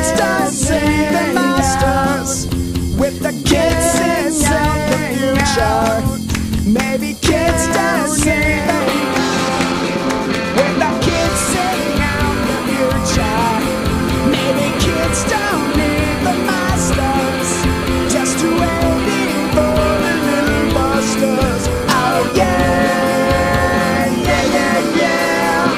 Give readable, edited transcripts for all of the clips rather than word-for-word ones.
kids don't see the masters, with the kids sing out the future. Maybe kids don't see the with the kids sing out the future. Maybe kids don't need the masters, just waiting for the little busters. Oh yeah, yeah, yeah, yeah.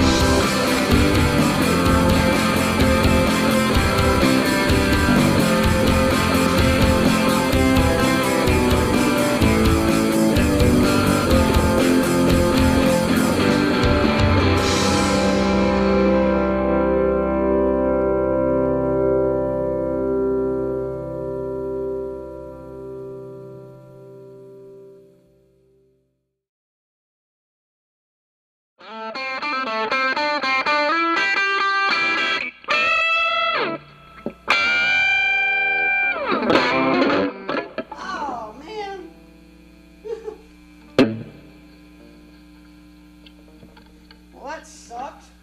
Oh, man. Well, that sucked.